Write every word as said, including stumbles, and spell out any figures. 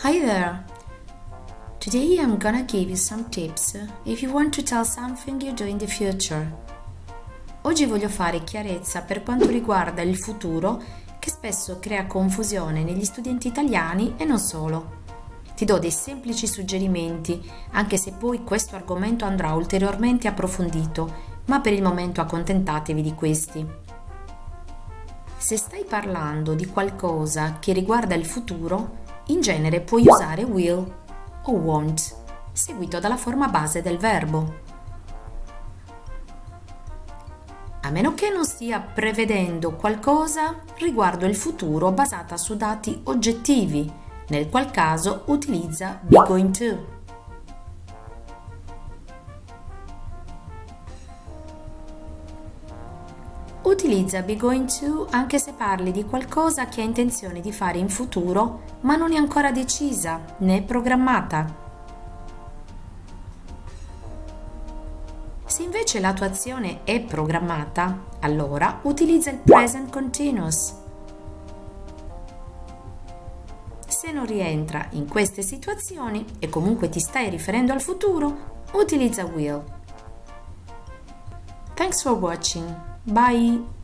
Hi there! Today I'm gonna give you some tips if you want to tell something you do in the future. Oggi voglio fare chiarezza per quanto riguarda il futuro che spesso crea confusione negli studenti italiani e non solo. Ti do dei semplici suggerimenti, anche se poi questo argomento andrà ulteriormente approfondito, ma per il momento accontentatevi di questi. Se stai parlando di qualcosa che riguarda il futuro, in genere puoi usare will o won't, seguito dalla forma base del verbo. A meno che non stia prevedendo qualcosa riguardo il futuro basata su dati oggettivi, nel qual caso utilizza be going to. Utilizza be going to anche se parli di qualcosa che hai intenzione di fare in futuro, ma non è ancora decisa né programmata. Se invece la tua azione è programmata, allora utilizza il present continuous. Se non rientra in queste situazioni e comunque ti stai riferendo al futuro, utilizza will. Thanks for watching. Bye!